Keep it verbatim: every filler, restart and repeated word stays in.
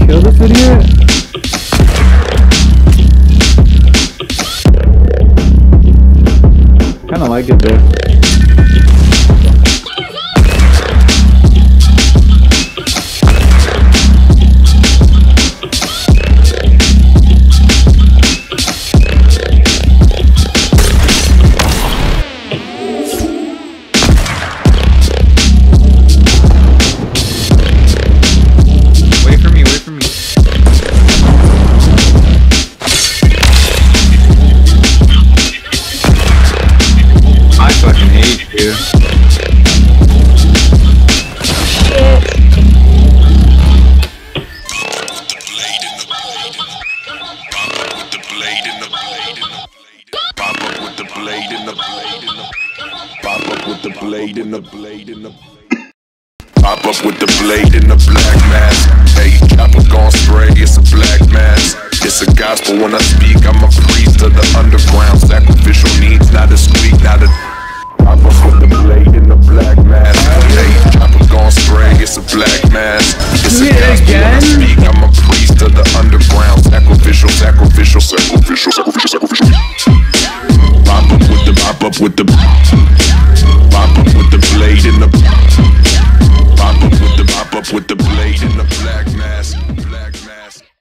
kill this idiot? Kinda like it there. Pop up with the blade in the black mask. Hey, chopper gon' spray, it's a black mass. It's a gospel when I speak, I'm a priest of the underground. Sacrificial needs, not a squeak, not a... Pop up with the blade in the black mask. Hey, chopper gon' spray, it's a black mass. It's a gospel when I speak, I'm a priest of the underground. Sacrificial, sacrificial, sacrificial, sacrificial, sacrificial. Pop up with the, pop up with the... Pop up with the blade in the... Pop up with the, pop up with the blade.